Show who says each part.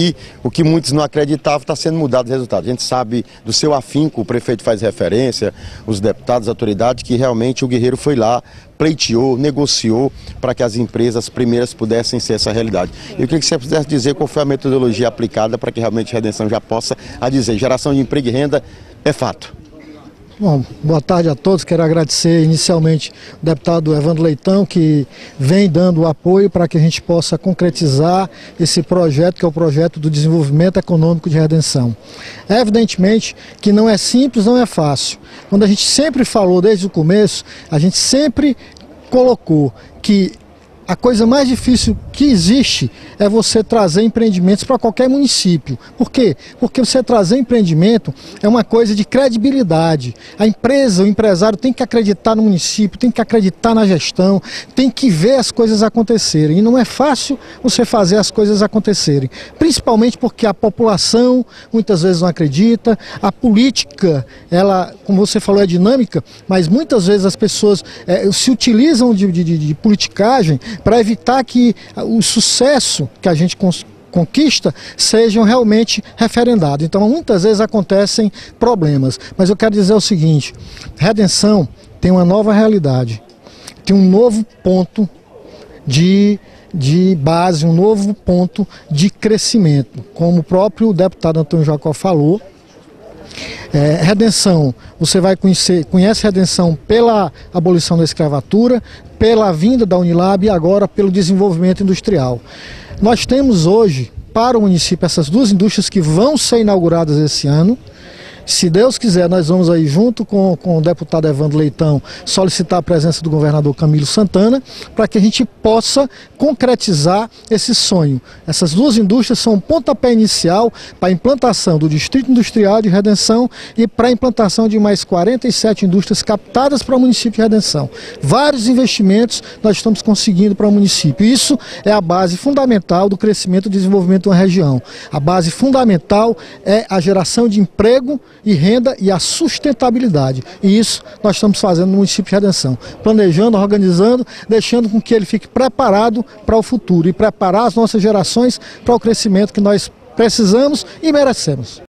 Speaker 1: E o que muitos não acreditavam está sendo mudado o resultado. A gente sabe do seu afinco, o prefeito faz referência, os deputados, as autoridades, que realmente o Guerreiro foi lá, pleiteou, negociou para que as empresas primeiras pudessem ser essa realidade. Eu queria que você pudesse dizer qual foi a metodologia aplicada para que realmente a Redenção já possa dizer geração de emprego e renda é fato.
Speaker 2: Bom, boa tarde a todos. Quero agradecer inicialmente o deputado Evandro Leitão, que vem dando o apoio para que a gente possa concretizar esse projeto, que é o projeto do desenvolvimento econômico de Redenção. É evidentemente que não é simples, não é fácil. Quando a gente sempre falou desde o começo, a gente sempre colocou que a coisa mais difícil que existe é você trazer empreendimentos para qualquer município. Por quê? Porque você trazer empreendimento é uma coisa de credibilidade. A empresa, o empresário tem que acreditar no município, tem que acreditar na gestão, tem que ver as coisas acontecerem. E não é fácil você fazer as coisas acontecerem. Principalmente porque a população muitas vezes não acredita, a política, ela, como você falou, é dinâmica, mas muitas vezes as pessoas se utilizam de politicagem para evitar que o sucesso que a gente conquista sejam realmente referendados. Então muitas vezes acontecem problemas, mas eu quero dizer o seguinte: Redenção tem uma nova realidade, tem um novo ponto de base, um novo ponto de crescimento, como o próprio deputado Antônio Jacó falou. Redenção, você conhece Redenção pela abolição da escravatura, pela vinda da Unilab e agora pelo desenvolvimento industrial. Nós temos hoje para o município essas duas indústrias que vão ser inauguradas esse ano. Se Deus quiser, nós vamos aí junto com o deputado Evandro Leitão solicitar a presença do governador Camilo Santana para que a gente possa concretizar esse sonho. Essas duas indústrias são um pontapé inicial para a implantação do Distrito Industrial de Redenção e para a implantação de mais 47 indústrias captadas para o município de Redenção. Vários investimentos nós estamos conseguindo para o município. Isso é a base fundamental do crescimento e desenvolvimento de uma região. A base fundamental é a geração de emprego e renda e a sustentabilidade. E isso nós estamos fazendo no município de Redenção. Planejando, organizando, deixando com que ele fique preparado para o futuro e preparar as nossas gerações para o crescimento que nós precisamos e merecemos.